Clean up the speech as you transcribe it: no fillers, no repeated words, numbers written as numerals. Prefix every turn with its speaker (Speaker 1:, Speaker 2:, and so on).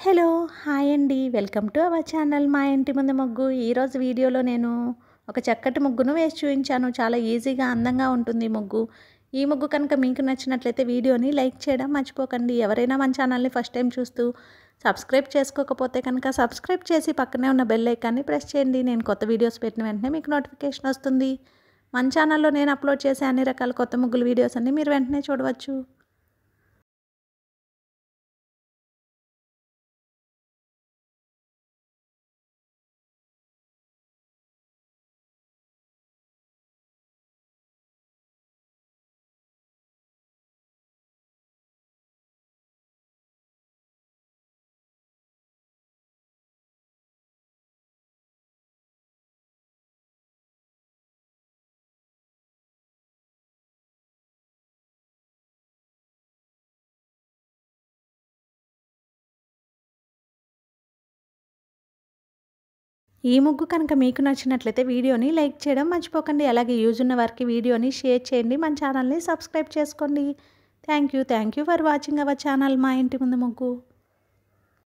Speaker 1: Hello! Hi అండి. Welcome to our channel మా ఇంటి ముందు ముగ్గు. ఈరోజు వీడియోలో నేను ఒక చక్కటి ముగ్గును వేసి చూపించాను. చాలా ఈజీగా, అందంగా ఉంటుంది ఈ ముగ్గు. ఈ ముగ్గు కనుక మీకు నచ్చినట్లయితే వీడియోని లైక్ చేయడం మర్చిపోకండి. ఎవరైనా మన ఛానల్ని ఫస్ట్ టైం చూస్తూ సబ్స్క్రైబ్ చేసుకోకపోతే కనుక సబ్స్క్రైబ్ చేసి పక్కనే ఉన్న బెల్ ఐకాన్ని ప్రెస్ చేయండి. నేను కొత్త వీడియోస్ పెట్టిన వెంటనే మీకు నోటిఫికేషన్ వస్తుంది. మన ఛానల్లో నేను అప్లోడ్ చేసే అన్ని రకాల కొత్త ముగ్గుల వీడియోస్ అన్ని మీరు వెంటనే చూడవచ్చు. ఈ ముగ్గు కనుక మీకు నచ్చినట్లయితే వీడియోని లైక్ చేయడం మర్చిపోకండి. అలాగే యూజ్ ఉన్న వారికి వీడియోని షేర్ చేయండి. మన ఛానల్ని సబ్స్క్రైబ్ చేసుకోండి. Thank you for watching our channel మా ఇంటి ముందు ముగ్గు.